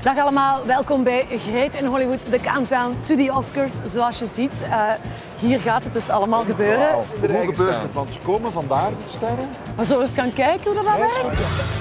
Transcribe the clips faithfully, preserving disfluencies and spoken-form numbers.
Dag allemaal, welkom bij Great in Hollywood, de countdown to the Oscars. Zoals je ziet, uh, hier gaat het dus allemaal gebeuren. Wow. Hoe gebeurt het? Want ze komen vandaar, de sterren. Maar zullen we eens gaan kijken hoe dat werkt?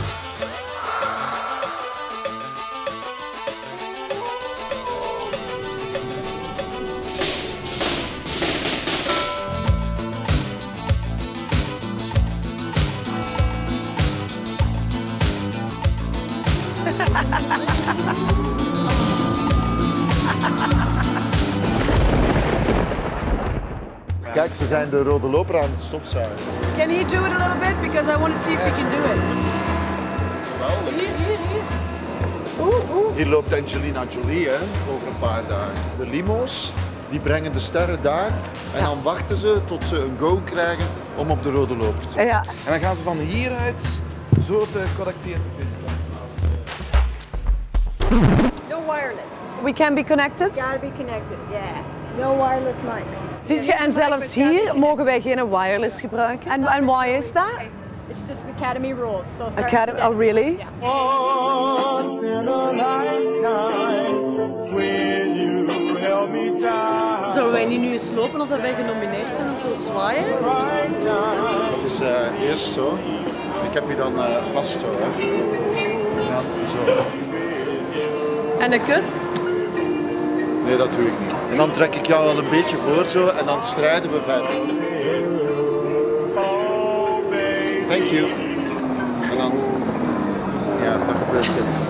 Kijk, ze zijn de rode loper aan het stofzuigen. Can you do it a little bit? Because I want to see if you can do it. Geweldig. Hier, hier, hier. Oeh, oeh. Hier loopt Angelina Jolie hè, over een paar dagen. De limo's die brengen de sterren daar en Ja. dan wachten ze tot ze een go krijgen om op de rode loper te gaan. Ja. En dan gaan ze van hieruit zo te connecteren. No wireless. We can be connected. Gotta be connected, yeah. No wireless mics. Ziet je, en zelfs hier mogen wij geen wireless gebruiken. En, en why is that? It's just Academy rules. So start Academy, oh really? Once in a lifetime, will you help me down? Zullen wij niet nu eens lopen of dat wij genomineerd zijn en zo zwaaien? Right now. Dat is uh, eerst zo. Ik heb je dan uh, vast zo. Hè. En dan zo. En een kus? Nee, dat doe ik niet. En dan trek ik jou al een beetje voor zo en dan schrijden we verder. Thank you. En dan, ja, dan gebeurt dit.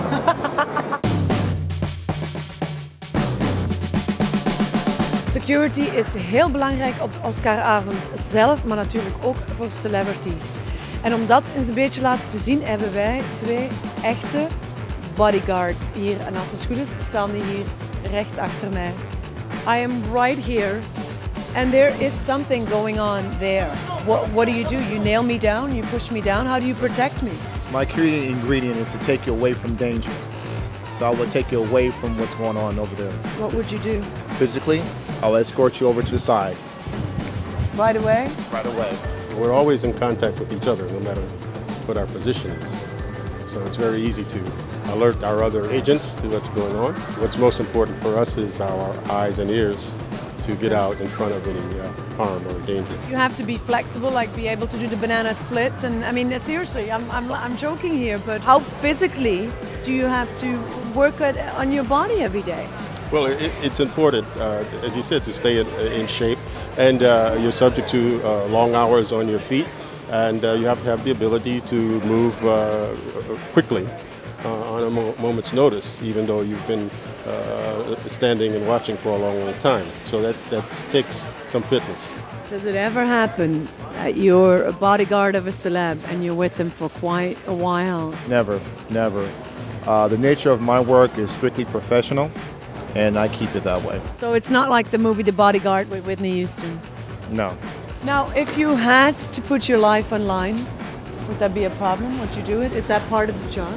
Security is heel belangrijk op de Oscaravond zelf, maar natuurlijk ook voor celebrities. En om dat eens een beetje laten te zien, hebben wij twee echte bodyguards hier. En als het goed is, staan die hier recht achter mij. I am right here and there is something going on there. What, what do you do? You nail me down? You push me down? How do you protect me? My key ingredient is to take you away from danger. So I will take you away from what's going on over there. What would you do? Physically, I'll escort you over to the side. Right away? Right away. We're always in contact with each other, no matter what our position is. So it's very easy to alert our other agents to what's going on. What's most important for us is our eyes and ears to get out in front of any uh, harm or danger. You have to be flexible, like be able to do the banana split. And I mean, seriously, I'm, I'm, I'm joking here, but how physically do you have to work at, on your body every day? Well, it, it's important, uh, as you said, to stay in, in shape. And uh, you're subject to uh, long hours on your feet. And uh, you have to have the ability to move uh, quickly uh, on a mo moment's notice, even though you've been uh, standing and watching for a long, long time. So that, that takes some fitness. Does it ever happen that you're a bodyguard of a celeb and you're with them for quite a while? Never, never. Uh, the nature of my work is strictly professional, and I keep it that way. So it's not like the movie The Bodyguard with Whitney Houston? No. Now, if you had to put your life online, would that be a problem? Would you do it? Is that part of the job?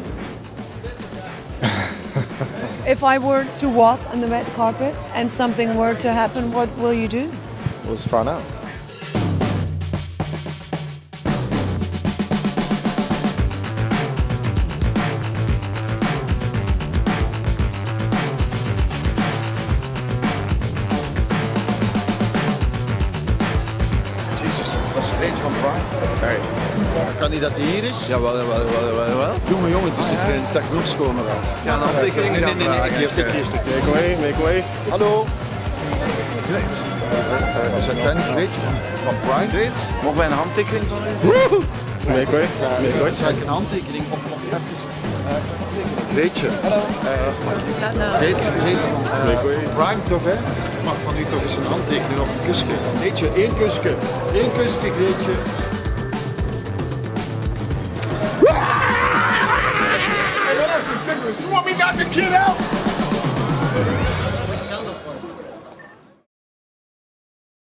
If I were to walk on the red carpet and something were to happen, what will you do? Let's try now. Jezus, dat is Great van Prime. Hey. Kan niet dat hij hier is? Jawel, jawel, jawel, jawel, jawel. Jongen, jongen, het is een uh, techniek schoon wel. Ja, een handtekening Nee, nee, nee, nee, vragen. eerst, eerst. Make way, make way. Hallo. Great. Uh, zijn kleine Great van Prime. Great. Mogen wij een handtekening van u? Make way, make way. Is eigenlijk een handtekening of nog even? Greetje. Not now. Great, Great van uh, Prime toch, hè? Ik mag van u toch eens een handtekening of een kusje. Greetje, één kusje. Eén kusje, Greetje. You want me not to get out?